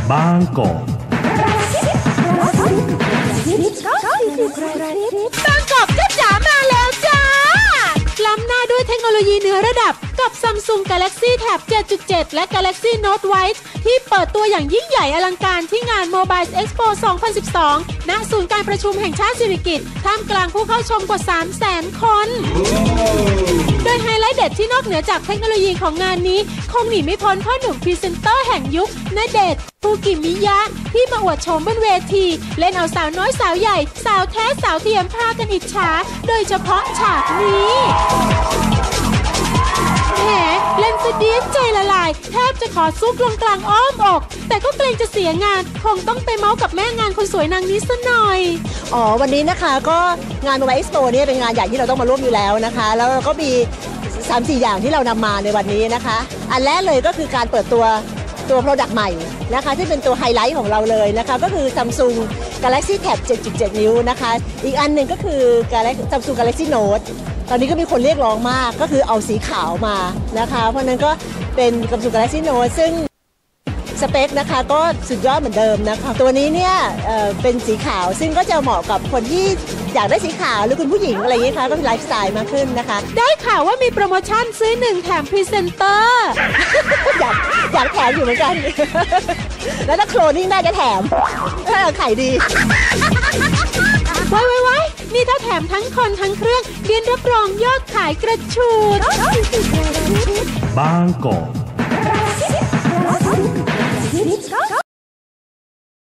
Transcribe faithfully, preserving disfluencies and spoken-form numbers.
บางกอกบางกอกจ้าจ๋ามาแล้วจ้าล้ำหน้าด้วยเทคโนโลยีเหนือระดับกับ Samsung Galaxy Tab เจ็ดจุดเจ็ด และ Galaxy Note White ที่เปิดตัวอย่างยิ่งใหญ่อลังการที่งาน Mobile Expo สองพันสิบสอง ณ ศูนย์การประชุมแห่งชาติสิริกิติ์ท่ามกลางผู้เข้าชมกว่า สามแสน คน โดยไฮไลท์เด็ดที่นอกเหนือจากเทคโนโลยีของงานนี้คงหนีไม่พ้นพ่อหนุ่มพรีเซนเตอร์แห่งยุคณเดชน์คูกิมิยะที่มาอวดโฉมบนเวทีเล่นเอาสาวน้อยสาวใหญ่สาวแท้สาวเทียมพากันอิจฉาโดยเฉพาะฉากนี้แหมเล่นสะเดียดใจละลายแทบจะขอซุกลงกลางอ้อมอกแต่ก็เกรงจะเสียงานคงต้องไปเมาส์กับแม่งานคนสวยนางนี้ซะหน่อยอ๋อวันนี้นะคะก็งาน Mobile Expo เนี่ยเป็นงานใหญ่ที่เราต้องมาร่วมอยู่แล้วนะคะแล้วเราก็มี สามสี่ อย่างที่เรานำมาในวันนี้นะคะอันแรกเลยก็คือการเปิดตัวตัว Product ใหม่นะคะที่เป็นตัวไฮไลท์ของเราเลยนะคะก็คือ Samsung Galaxy Tab เจ็ดจุดเจ็ด นิ้วนะคะอีกอันหนึ่งก็คือ Samsung Galaxy Note ตอนนี้ก็มีคนเรียกร้องมากก็คือเอาสีขาวมานะคะเพราะนั้นก็เป็น Samsung Galaxy Note ซึ่งสเปคนะคะก็สุดยอดเหมือนเดิมนะคะตัวนี้เนี่ย เอ่อ เป็นสีขาวซึ่งก็จะเหมาะกับคนที่อยากได้สีขาวหรือคุณผู้หญิงอะไรอย่างนี้ค่ะก็มีไลฟ์สไตล์มากขึ้นนะคะได้ข่าวว่ามีโปรโมชั่นซื้อหนึ่งแถมพรีเซนเตอร์อยากอยากแถมอยู่เหมือนกันแล้วถ้าโคลนนิ่งได้จะแถมถ้าขายดีไว้ไว้ไว้นี่ถ้าแถมทั้งคนทั้งเครื่องเรียนรับรองยอดขายกระชูดบางกอก